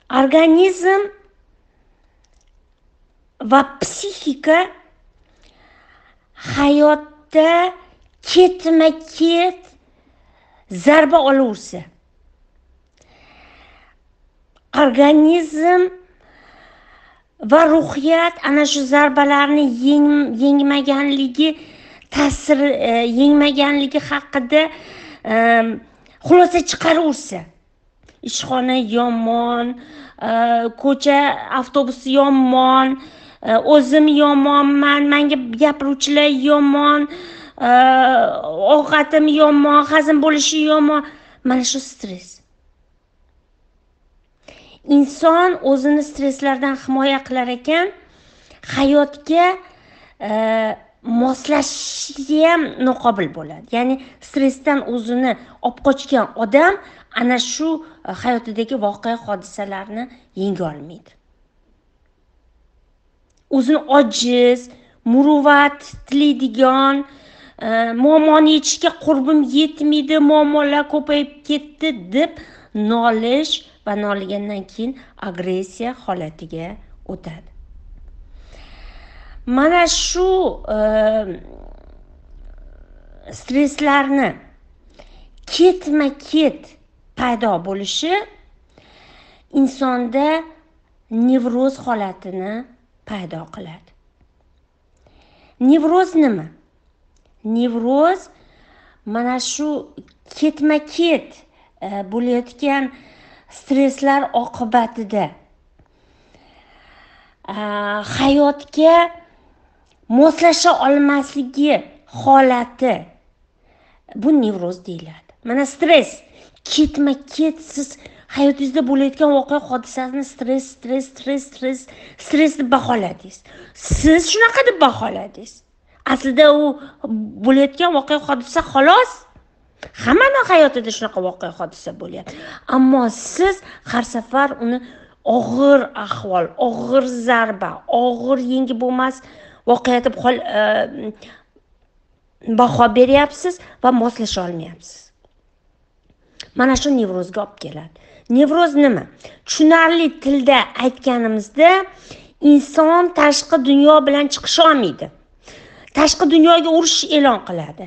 Organizm va psixika hayotda ketma-ket zarba olaversa, organizm va ruhiyat ana shu zarbalarni yengmaganligi yengmaganligi haqida xulosa chiqaraversa, ishxona yomon, ko'cha avtobusi yomon, o'zim yomonman, menga gapiruvchilar yomon, ovqatim yomon, hazm bo'lishi yomon. Mana shu stress. Inson o'zini stresslardan himoya qilar ekan, hayotga moslashishga ham noqobil bo'ladi. Ya'ni stressdan o'zini olib qochgan odam ana shu hayotidagi voqea hodisalarni yenga olmaydi. O'zini ojiz, muruvvat tilaydigan, muammoni yechishga qurbim yetmaydi, muammolar ko'payib ketdi deb nolish va noligandan keyin agressiya holatiga o'tadi. Mana shu stresslarni ketma-ket paydo bo'lishi insonda nevroz holatini paydo qiladi. Nevroz nima? Nevroz mana shu ketma-ket bo'layotgan stresslar oqibatida hayotga moslasha olmasligi holati, bu nevroz deyiladi. Mana stress ketma-ket siz hayotingizda bo'layotgan voqea hodisasini stress deb baholadingiz. Siz shunaqa deb baholadingiz. Aslida u bo'layotgan voqea hodisa xolos. Hammaning hayotida shunaqa voqea hodisa bo'lyapti. Ammo siz har safar uni og'ir ahvol, og'ir zarba, og'ir yengi bo'lmas voqea deb baho beryapsiz va moslasha olmayapsiz. Mana shu nevrozga olib keladi. Nevroz nima? Tushunarli tilda aytganimizda, inson tashqi dunyo bilan chiqisha olmaydi. Tashqi dunyoga urush e'lon qiladi.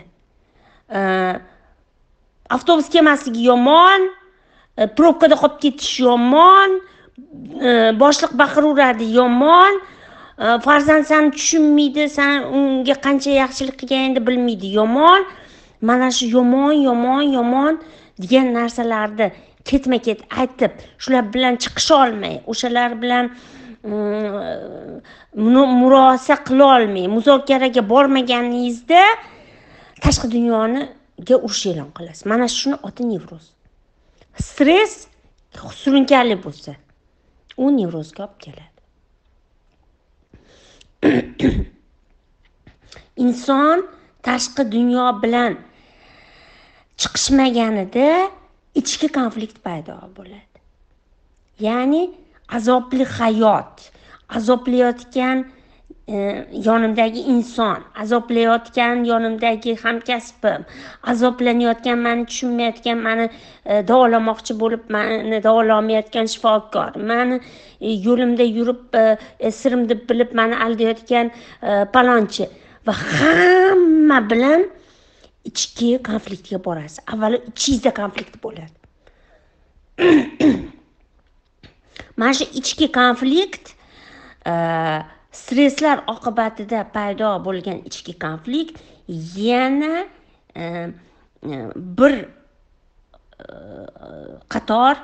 Avtobus kelmasligi yomon, probkada qolib ketish yomon, boshliq baqiraveradi yomon, farzand seni tushunmaydi, sen unga qancha yaxshilik qilganingni bilmaydi yomon. Mana shu yomon degan narsalarni ketma-ket aytib, shular bilan chiqisha olmay, o'shalar bilan murosa qila olmay, muzokaraga bormaganingizda tashqi dunyoga urush e'lon qilasiz. Mana shuni oti nevroz. Stress surunkali bo'lsa, u nevrozga olib keladi. Inson tashqi dunyo bilan chiqishmaganida ichki konflikt paydo bo'ladi. Ya'ni azobli hayot, azoblayotgan yonimdagi inson, azoblayotgan yonimdagi hamkasbim, azoblanayotgan, meni tushunmayotgan, meni davolamoqchi bo'lib, meni davololmayotgan shifokor, meni yo'limda yurib sirimni bilib meni aldayotgan palonchi va hamma bilan ichki konfliktga borasiz. Avvalo ichingizda konflikt bo'ladi. Mana shu ichki konflikt stresslar oqibatida paydo bo'lgan ichki konflikt yana bir qator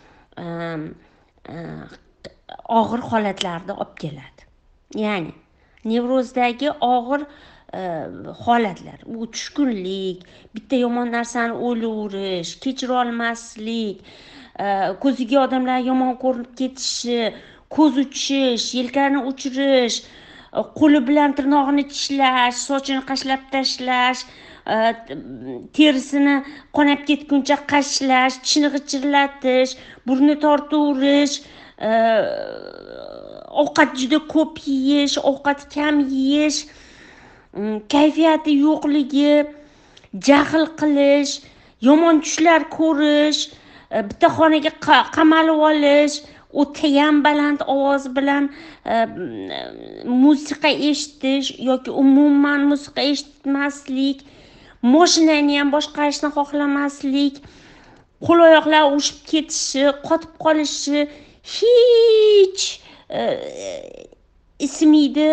og'ir holatlarni olib keladi. Ya'ni nevrozdagi og'ir holatlar, bu tushkunlik, bitta yomon narsani o'ylayverish, kechira olmaslik, ko'ziga odamlar yomon ko'rinib ketishi, ko'z uchish, yelkani uchirish, qo'li bilan tirnog'ini tishlash, sochini qashlab tashlash, terisini qonab ketguncha qashlash, tishini g'ichirlatish, burnini tortaverish, ovqat juda ko'p yeyish, ovqat kam yeyish, kayfiyati yo'qligi, jahl qilish, yomon tushlar ko'rish, bitta xonaga qamalib olish, o'tayam baland ovoz bilan musiqa eshitish yoki umuman musiqa eshitmaslik, mashinani ham boshqarishni xohlamaslik, qo'l oyoqlar uvushib ketishi, qotib qolishi hech ismaydi.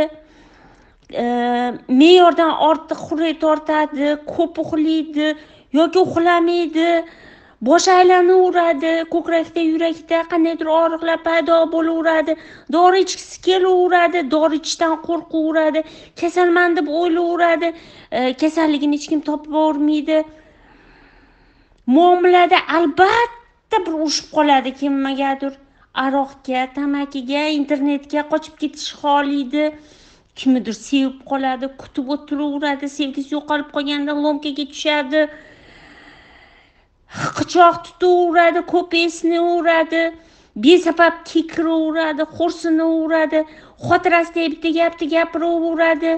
Me'yordan ortiq xurrak tortadi, ko'p uxlaydi yoki uxlamaydi, bosh aylanaveradi, ko'krakda, yurakda qandaydir og'riqlar paydo bo'laveradi, dori ichgisi kelaveradi, dori ichishdan qo'rqaveradi, kasalman deb o'ylayveradi, kasalligini hech kim topib olmaydi. Muomalada albatta bir urushib qoladi, kimgadir aroqga, tamakiga, internetga qochib ketishni xohlaydi. Kimnidir sevib qoladi, kutib o'tiraveradi, sevgisi yo'qolib qolganda lomkaga tushadi, qichoq tutaveradi, ko'p esinaveradi, besabab kekiraveradi, xo'rsinaveradi, xotirasida bitta gapni gapiraveradi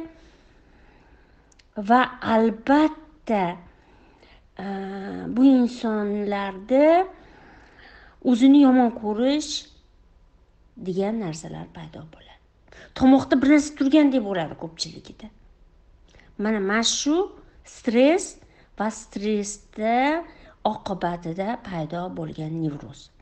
va albatta bu insonlarda o'zini yomon ko'rish degan narsalar paydo bo'ladi. Tomoqda bir narsa turgandek bo'ladi ko'pchiligida. Mana shu stress va stressda oqibatida paydo bo'lgan nevroz.